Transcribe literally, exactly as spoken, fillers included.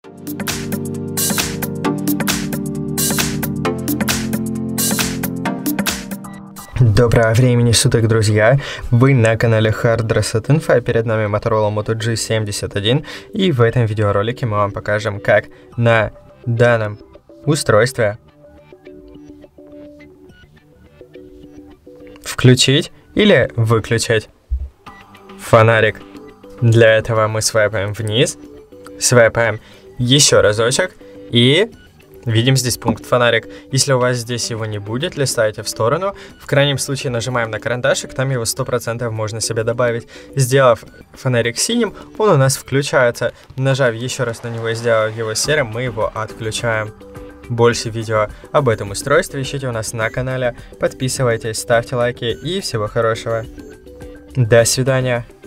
Доброго времени суток, друзья! Вы на канале Hard Reset Info, перед нами Motorola Moto джи семьдесят один, и в этом видеоролике мы вам покажем, как на данном устройстве включить или выключить фонарик. Для этого мы свайпаем вниз, свайпаем еще разочек и видим здесь пункт фонарик. Если у вас здесь его не будет, листаете в сторону. В крайнем случае нажимаем на карандашик, там его сто процентов можно себе добавить. Сделав фонарик синим, он у нас включается. Нажав еще раз на него и сделав его серым, мы его отключаем. Больше видео об этом устройстве ищите у нас на канале. Подписывайтесь, ставьте лайки и всего хорошего. До свидания.